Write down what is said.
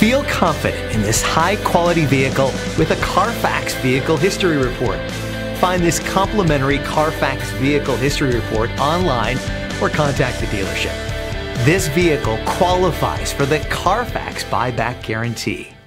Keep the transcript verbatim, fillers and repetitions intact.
Feel confident in this high-quality vehicle with a Carfax Vehicle History Report. Find this complimentary Carfax Vehicle History Report online or contact the dealership. This vehicle qualifies for the Carfax Buyback Guarantee.